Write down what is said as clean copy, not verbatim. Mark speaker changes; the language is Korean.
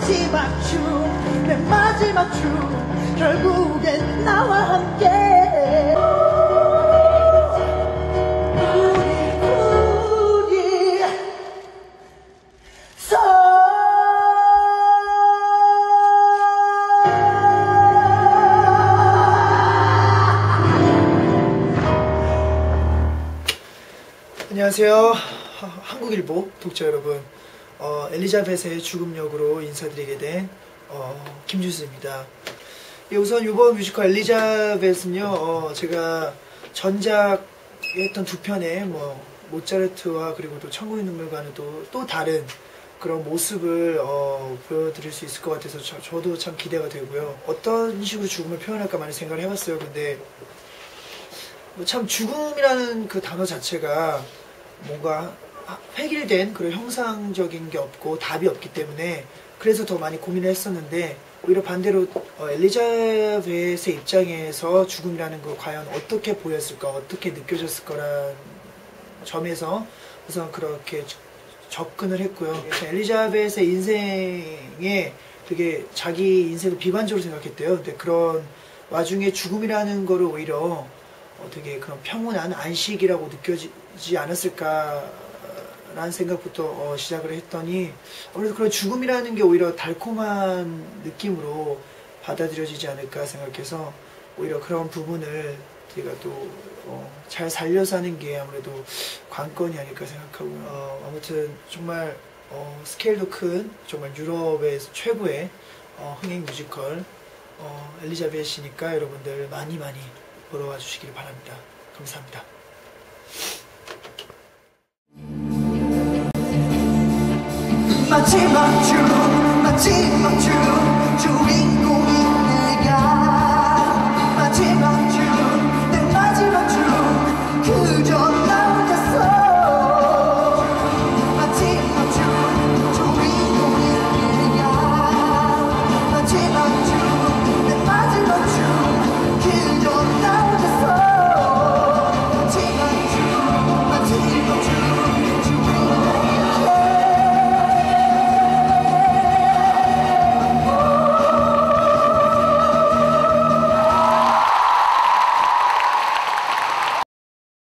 Speaker 1: 마지막 춤, 내 마지막 춤, 결국엔 나와 함께 우리
Speaker 2: 안녕하세요. 한국일보 독자 여러분, 엘리자벳의 죽음 역으로 인사드리게 된 김준수입니다. 우선 이번 뮤지컬 엘리자벳은요, 제가 전작했던 두 편의 모차르트와 그리고 또 천국의 눈물과는 또 다른 그런 모습을 보여드릴 수 있을 것 같아서 저도 참 기대가 되고요. 어떤 식으로 죽음을 표현할까 많이 생각을 해봤어요. 근데 참 죽음이라는 그 단어 자체가 뭔가 획일된 그런 형상적인 게 없고 답이 없기 때문에 그래서 더 많이 고민을 했었는데, 오히려 반대로 엘리자벳의 입장에서 죽음이라는 거 과연 어떻게 보였을까, 어떻게 느껴졌을 거라는 점에서 우선 그렇게 접근을 했고요. 엘리자벳의 인생에 되게 자기 인생을 비관적으로 생각했대요. 근데 그런 와중에 죽음이라는 거를 오히려 되게 그런 평온한 안식이라고 느껴지지 않았을까라는 생각부터 시작을 했더니, 아무래도 그런 죽음이라는 게 오히려 달콤한 느낌으로 받아들여지지 않을까 생각해서 오히려 그런 부분을 제가 또 잘 살려서 하는 게 아무래도 관건이 아닐까 생각하고요. 아무튼 정말 스케일도 큰 정말 유럽의 최고의 흥행 뮤지컬 엘리자벳이니까 여러분들 많이 보러 와주시길 바랍니다. 감사합니다.
Speaker 1: 마지막 춤, 마지막 춤.